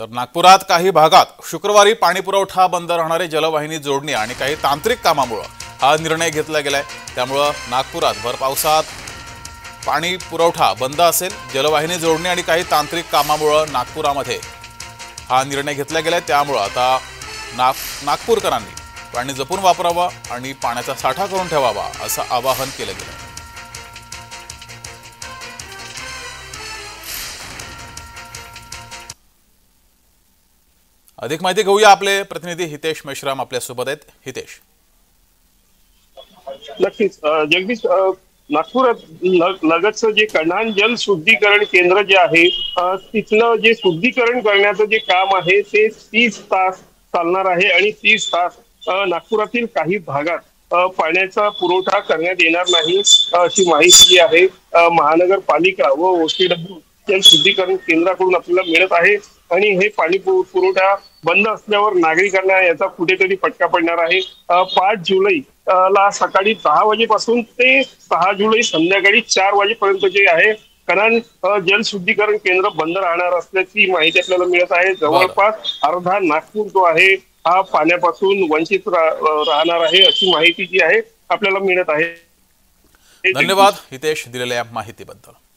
तर नागपुरात काही भागात शुक्रवारी पाणी पुरवठा बंद राहणारे जलवाहिनी जोडणी आणि काही तांत्रिक कामामुळे हा निर्णय घेतला गेलाय। त्यामुळे नागपुरात भर पावसात पाणी पुरवठा बंद असेल। जलवाहिनी जोडणी आणि काही तांत्रिक कामामुळे नागपुरामध्ये हा निर्णय घेतला गेलाय। त्यामुळे आता नागपूरकरांनी पाणी जपून वापरावा आणि पाण्याचा साठा करून ठेवावा असं आवाहन केलं गेलं। अधिक माहिती घेऊया, आपले प्रतिनिधी हितेश मेश्राम आपल्या सोबत आहेत। हितेश, नक्कीच जगदीश, नागपुरात लगतचं जे कन्हान जल शुद्धीकरण केंद्र जे आहे तिथलं जे शुद्धीकरण करण्याचं जे काम आहे ते 30 तास चालणार आहे आणि 30 तास नागपुरातील काही भागात पाण्याचा पुरवठा करण्यात येणार नाही अशी माहिती जी आहे महानगरपालिका व ओसीडब्ल्यू जल शुद्धीकरण केंद्राकडून आपल्याला मिळत आहे। आणि हे पाणी पुरवठा बंद असल्यावर नागरिकांना याचा कुठेतरी फटका पडणार आहे। 5 जुलै ला सकाळी 10 वाजेपासून ते 6 जुलै संध्याकाळी 4 वाजेपर्यंत जे आहे कन्हान जल शुद्धीकरण केंद्र बंद राहणार असल्याची माहिती आपल्याला मिळत आहे। जवळपास अर्धा नागपूर जो आहे हा पाण्यापासून वंचित राहणार आहे अशी माहिती जी आहे आपल्याला मिळत आहे। धन्यवाद हितेश दिलेल्या माहितीबद्दल।